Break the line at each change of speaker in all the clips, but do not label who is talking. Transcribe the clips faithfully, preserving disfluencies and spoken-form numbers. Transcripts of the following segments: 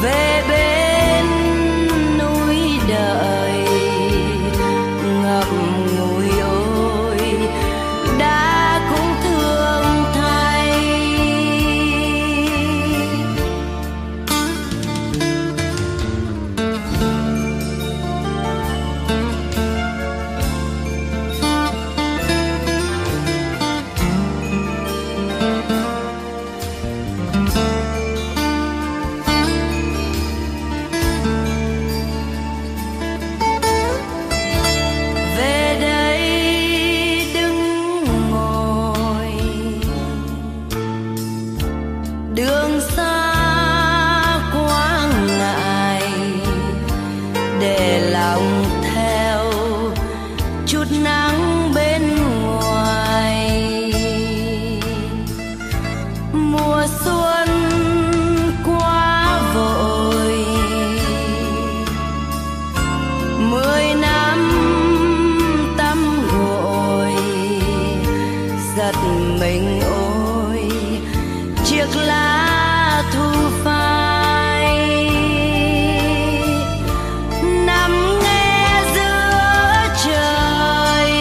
về bên núi đợi ngậm ngùi ôi đã cũng thương thay. Về đây đứng ngồi đường xa quá ngại, để lòng theo chút nắng bên ngoài. Mùa xuân quá vội, mười năm tắm gội giật mình ôi chiếc lá thu phai. Nằm nghe giữa trời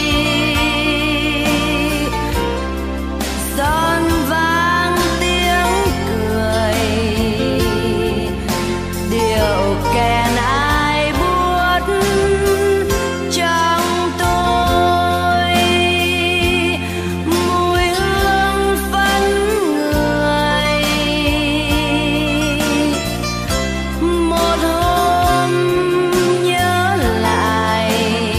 giòn vang tiếng cười, điệu kèn ai buốt trong tôi. Mùi hương phấn người, một hôm nhớ lại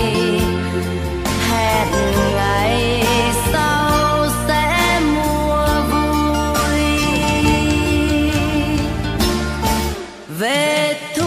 hẹn ngày sau sẽ mua vui. Về